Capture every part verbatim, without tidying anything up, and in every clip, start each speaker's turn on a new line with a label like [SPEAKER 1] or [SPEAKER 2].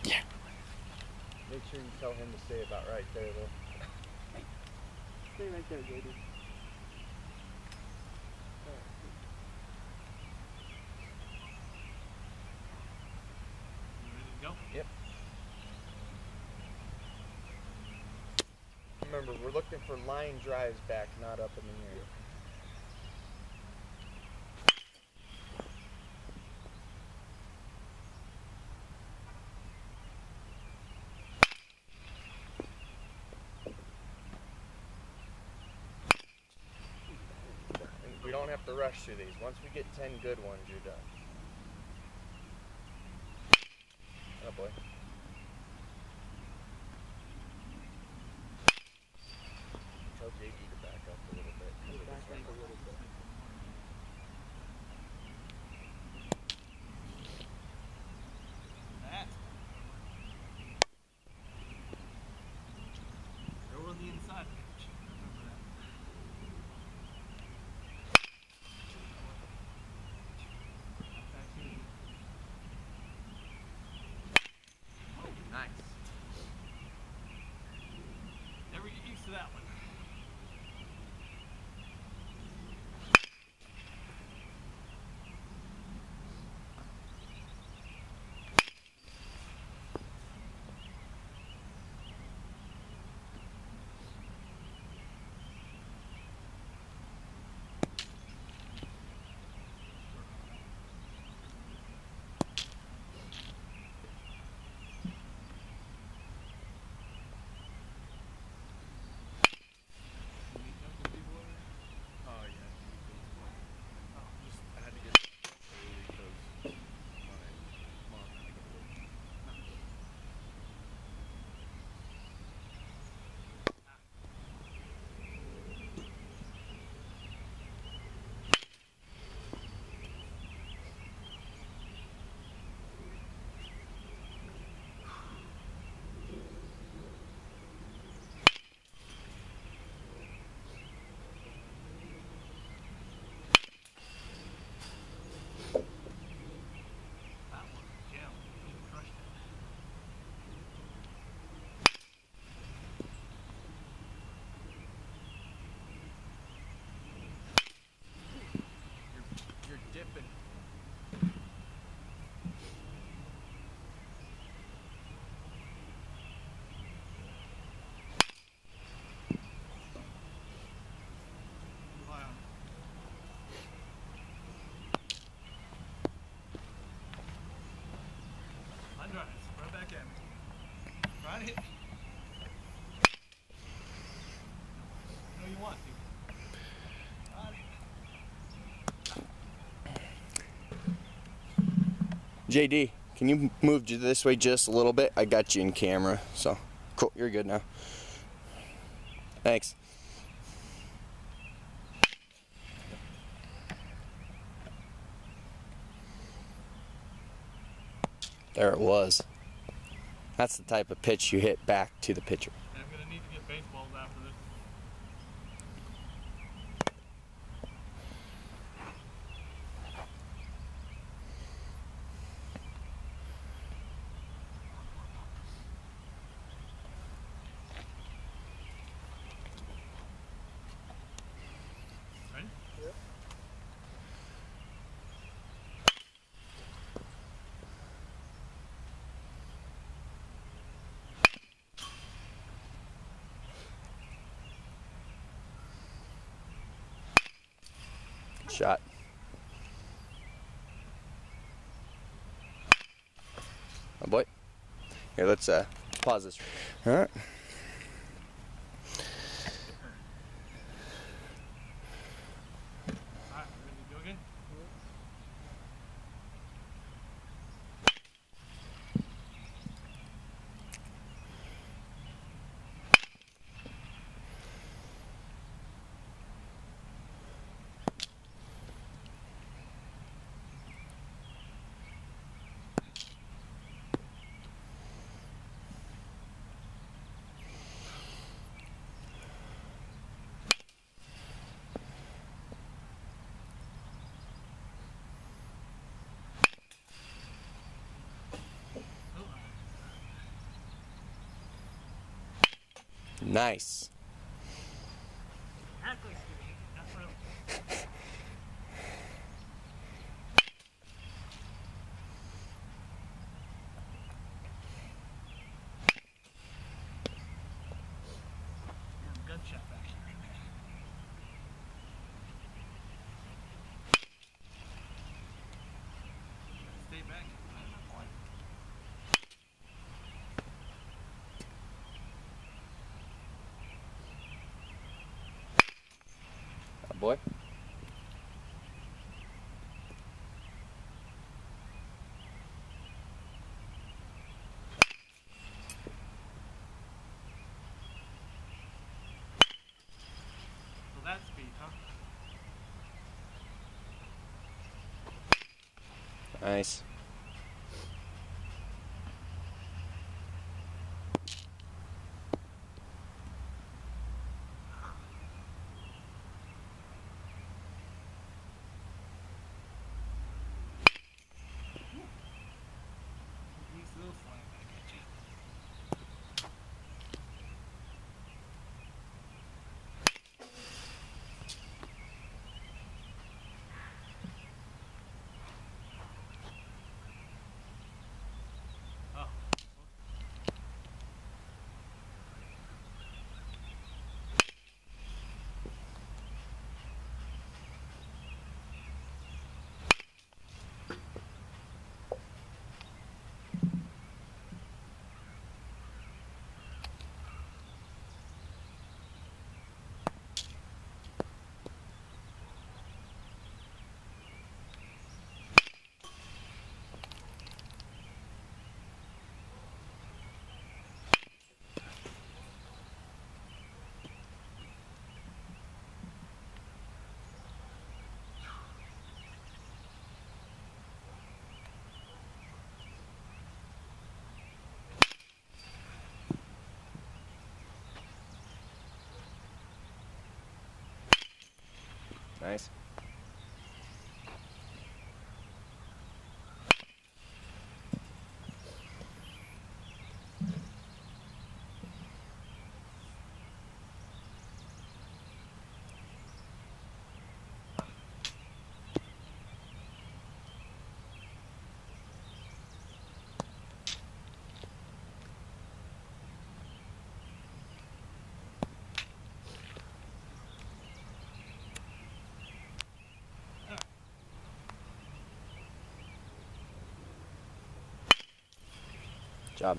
[SPEAKER 1] Yeah.
[SPEAKER 2] Make sure you tell him to stay about right there, though.
[SPEAKER 3] Stay right there, J D.
[SPEAKER 4] Go.
[SPEAKER 2] Yep. Remember, we're looking for line drives back, not up in the air. And we don't have to rush through these. Once we get ten good ones, you're done. Oh boy. Tell J D to back up a little bit.
[SPEAKER 3] Back up a little bit.
[SPEAKER 4] That. Throw on the inside pitch. Remember that. Back to you.
[SPEAKER 2] Oh, nice.
[SPEAKER 4] Never get used to that one.
[SPEAKER 2] Oh, yeah. Just, I had to get early because my mom had to go to work.
[SPEAKER 4] That one, yeah, he crushed it.
[SPEAKER 2] You're, you're dipping.
[SPEAKER 4] Rely on it. Line drives, right back at me. Try to hit me. You know you want to. Got it.
[SPEAKER 1] J D, can you move this way just a little bit? I got you in camera, so cool. You're good now. Thanks. There it was. That's the type of pitch you hit back to the pitcher.
[SPEAKER 4] And I'm going to need to get baseballs after this. Ready?
[SPEAKER 3] Yep.
[SPEAKER 1] Shot. Oh boy. Here, let's uh, pause this. All right.
[SPEAKER 4] Alright, ready to go again?
[SPEAKER 1] Nice.
[SPEAKER 4] Act like Stevie. That's what I'm... Good shot back here. Stay back.
[SPEAKER 1] Oh boy.
[SPEAKER 4] So that's speed, huh?
[SPEAKER 1] Nice.
[SPEAKER 4] He's a little flying back at you. Oh.
[SPEAKER 1] Nice. Job.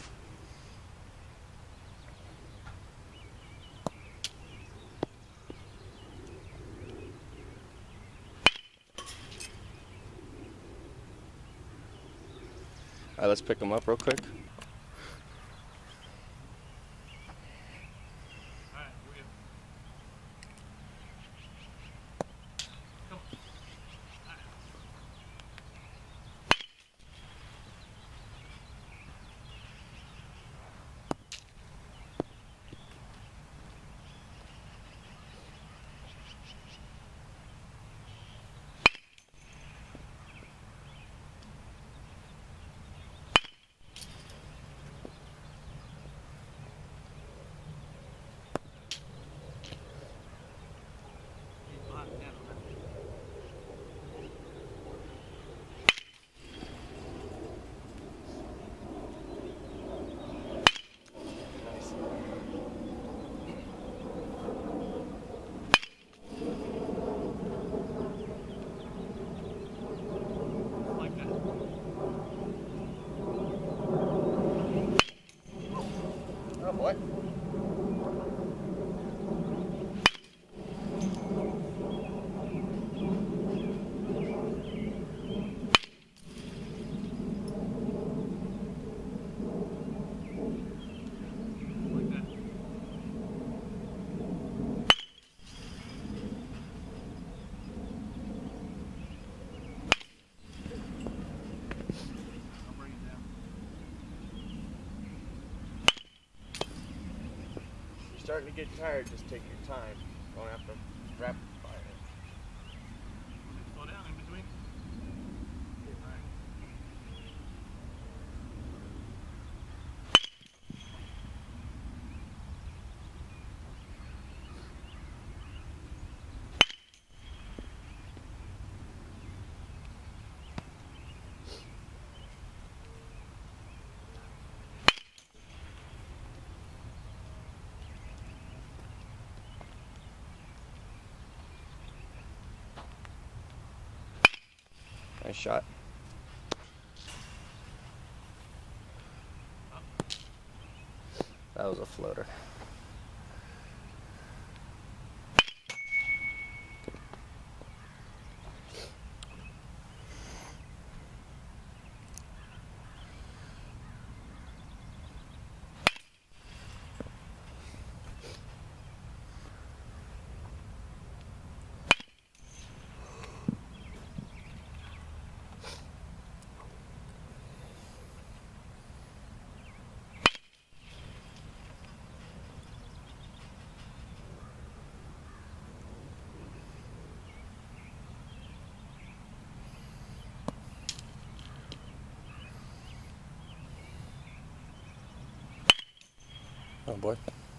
[SPEAKER 1] All right, let's pick them up real quick.
[SPEAKER 4] Alright, here we go. Come on. Alright. He's behind the net on that. Like that.
[SPEAKER 1] Oh boy.
[SPEAKER 4] Like that. I'll bring it down.
[SPEAKER 2] You're starting to get tired, just take your time. Don't have to rapid fire it.
[SPEAKER 4] Slow down in between. Alright.
[SPEAKER 1] Nice shot. That was a floater. Oh boy.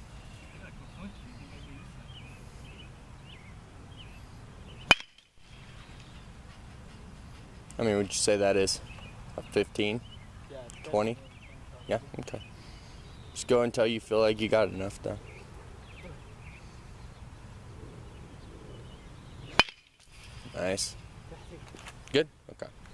[SPEAKER 1] I mean, would you say that is a fifteen?
[SPEAKER 3] Yeah,
[SPEAKER 1] twenty? Yeah, okay. Just go until you feel like you got enough done. Nice. Good? Okay.